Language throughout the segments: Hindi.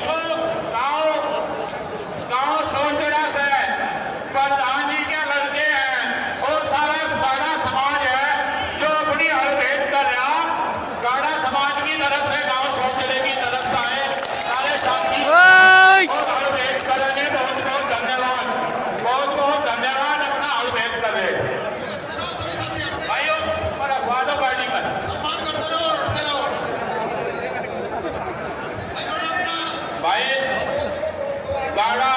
देखो गाँव गाँव सोचना से प्रधान जी क्या करते हैं, और सारा गाड़ा समाज है जो अपनी हड़भेट कर रहा, गाड़ा समाज की तरफ से गाँव सोचने की तरफ से आए सारे साथी और हड़भेट करेंगे। बहुत बहुत धन्यवाद, बहुत बहुत धन्यवाद। अपना हड़भेट करे भाइयों और अखबारों पार्टी पर सम्मान करते रहो और उठते रहो भाई। गाड़ा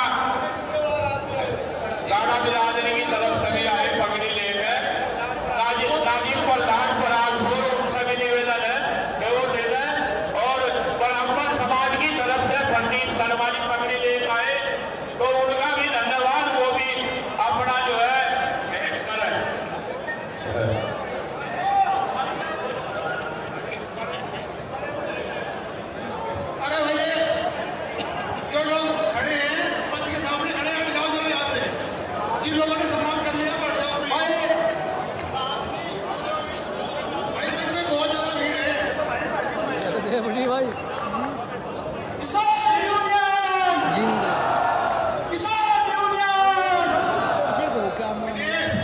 बिरादरी की तरफ सभी आए पगड़ी लेकर, राजीव प्रधान परागपुर सभी निवेदन है कि वो दे दें, और ब्राह्मण समाज की तरफ से पंडित शर्मानी पगड़ी लेकर आए तो उनका भी धन्यवाद, वो भी अपना जो है भेंट करें। अरे भैया जो लोग खड़े हैं मंच के सामने खड़े हैं, हट जाओ जरा यहाँ से। जिन लोगों ने सम्मान कर लिया वो हट जाओ भाई मंच में बहुत ज्यादा भीड़ है। भाई किसान यूनियन जिंदाबाद, किसान यूनियन दिनेश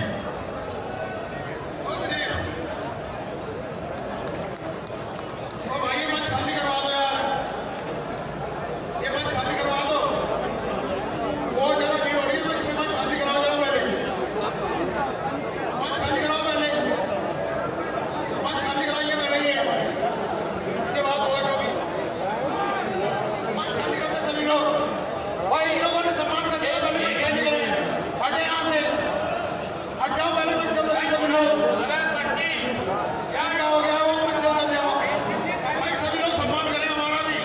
ओ भाई ये मंच खाली करवा दो यार, ये मंच खाली करवा दो, बहुत ज्यादा भीड़ हो रही है मंच में। मंच खाली कराओ जरा पहले, मंच खाली कराओ पहले, मंच खाली कराइए पहले, ये उसके बाद होगा जो भी। मंच खाली करते सभी लोग भाई, इन लोगों ने सम्मान कर दिया, पहले मंच खाली करें, हटे यहाँ से, हट जाओ पहले मंच से अंदर सभी लोग। क्या खड़ा हो गया वो मंच से अंदर जाओ भाई, सभी लोग सम्मान करें हमारा भी।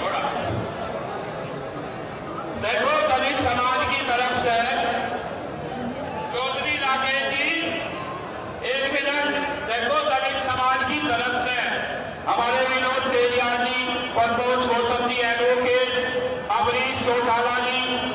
देखो दलित समाज की तरफ से चौधरी राकेश जी, एक मिनट। देखो दलित समाज की तरफ से हमारे विनोद तेलिया जी, प्रमोद गौतम जी, एडवोकेट अमरीश चौटाला जी,